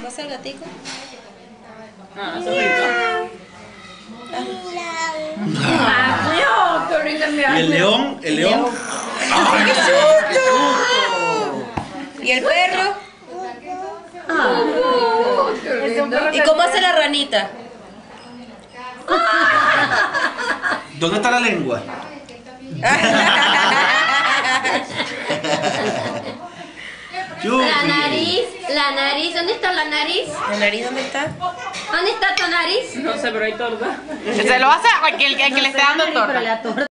¿Pasa el gatico? Ah, eso rico. ¿Y el león? ¿El león? ¡Ay, qué susto! ¿Y el perro? ¿Y cómo hace la ranita? ¿Dónde está la lengua? La nariz, ¿dónde está la nariz? ¿La nariz dónde está? ¿Dónde está tu nariz? No sé, pero hay torta. Se lo hace a que le esté dando torta.